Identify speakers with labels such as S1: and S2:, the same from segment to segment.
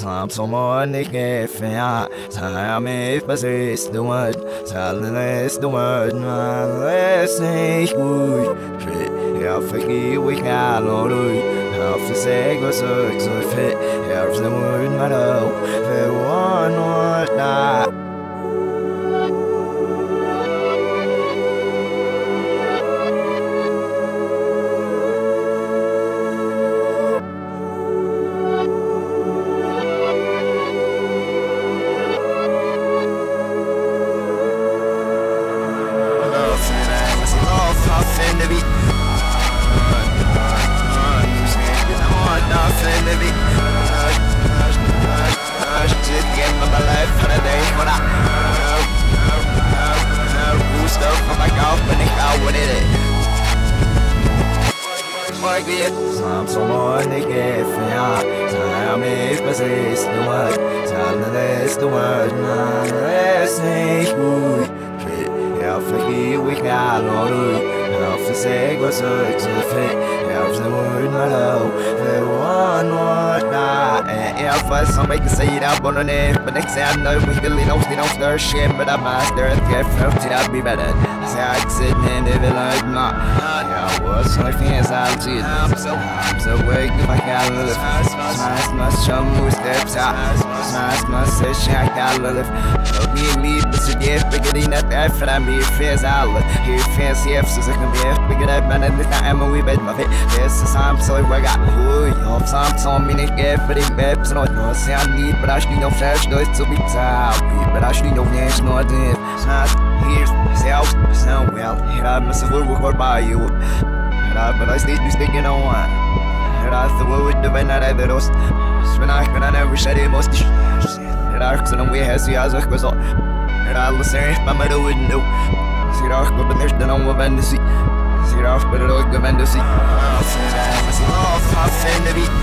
S1: Sam som ikke fjær Sa mig præcis det word Talen is the word Man læser ikke ud Jeg forgiver ikke alle ud Jeg forsækker så ikke så fedt Jeg forsækker uden mig dog For one or not Nothing to be nothing to be just get my life for the day when I boost up from my golf and I got what it is like it Sam som ikke fjær Sa mig præcis det word Talen is the word Man læser ikke ud Jeg forgiver ikke alle ud Jeg forsækker så ikke så fedt Jeg forsækker uden mig dog For one word Jeg får som ikke se det på noget Men ikke ser noget Vi kan lide nogle større shit But I'm master at get felt til at be better Så jeg ikke sitting in det vil jeg ikke Jeg var så fint altid I'm so weak if I can't live Smash my chum who steps out Smash my session I can't live Help me leave but så det Begge at det for at blive fæs alle Her fæs hef så kan vi Begge det men det er mig vi bed mig fedt Det er så samt så jeg got Jeg har samt som min ikke for det med Så noget nu ser jeg lige But I should know fresh Noget så vi tager But I should know næst noget det Snart Here Self So well Her er mig så fuld record by you But I stayed sticking on one Her er the wood The venner af det ost Svend men han er vi shit most Her er så nogle her siger så ikke så Her er alle seriøst men man det uden nu Siger også på næste den om at vende sig Siger også på det du ikke vende sig Jeg siger nothing to be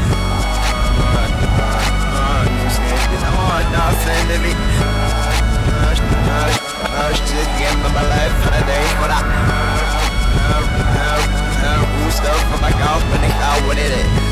S1: Nothing to be Just give me my life for the day when I boost up from my golf and I got what it is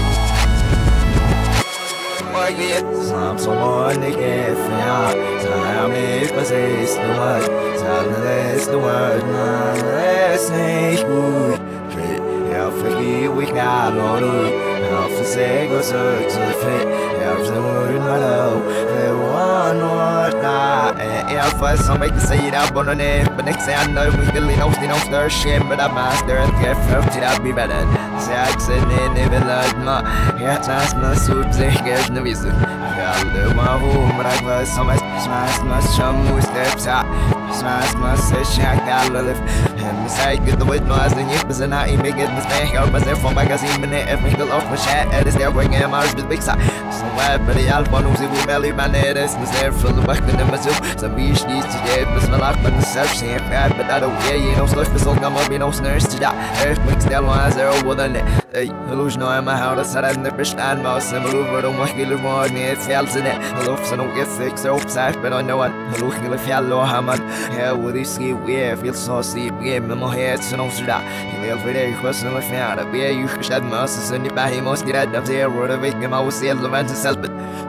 S1: like it Sam som ikke fjær Sa mig præcis det word Talen is the word Man læser ikke ud Jeg forgiver ikke alle ud Jeg forsækker så ikke så fedt Jeg forsækker uden mig dog For one or not Jeg får som ikke se det på noget Men ikke ser noget Vi kan lide nogle større shit But I'm master at get felt til at be better Så jeg ikke sitting in det vil jeg ikke Jeg tager mig så sikkert nu viser Jeg aldrig mig men jeg var som jeg smash my chum who steps out Smash my session I got a lift Men så ikke det ved mig Sådan jeg så nej jeg ikke det smag Jeg var selv for magasin Men jeg er ikke lov for chat Er det der hvor jeg er meget big sig Så hvad er det alt for nu Så vi vil man er det Sådan der for the back Men mig så Så vi er snit til det Men så lagt på den selv Så jeg er but I don't care You know slush for så gammel Vi know snørs til der Jeg er ikke stille mig Så er over den Hey, illusion I am a how to set in the fish and mouse and move over the muscular one it's yells in it hello so no get fixed upside but I know one hello kill yellow hammer yeah with this ski we feel so sleep game in my head so no that you will be there question if you are be you should mouse and you buy most get up there word of it I was the element to self but